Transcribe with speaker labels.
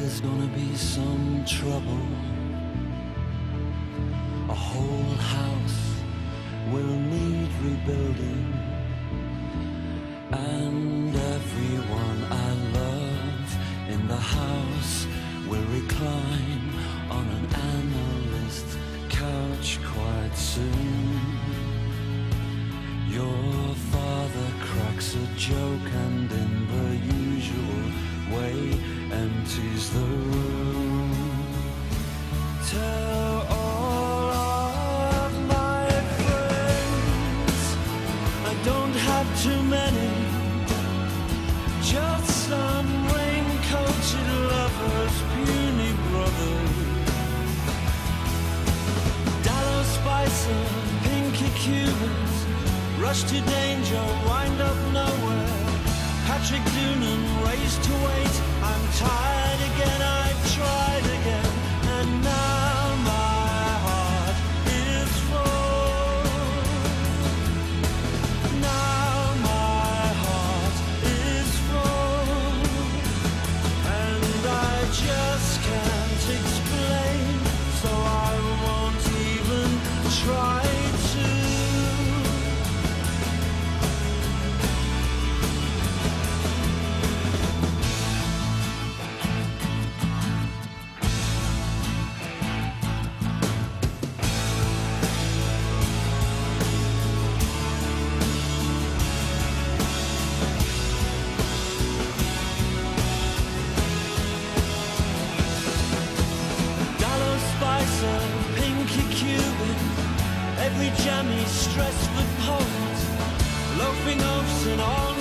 Speaker 1: there's gonna be some trouble. A whole house will need rebuilding, and everyone I love in the house will recline on an analyst's couch quite soon. Your father cracks a joke and in the usual way empties the room. Tell all of my friends I don't have too many, just some rain-coated lovers, puny brothers. Dallow Spicer, Pinky Cubans, rush to danger, wind up nowhere. Patrick Doonan, raised to wait. I'm tired again, I've tried again, and now my heart is full. Now my heart is full, and I just can't explain, so I won't even try to. Pinky Cuban, every jammy Stressford poet, loafing oafs and all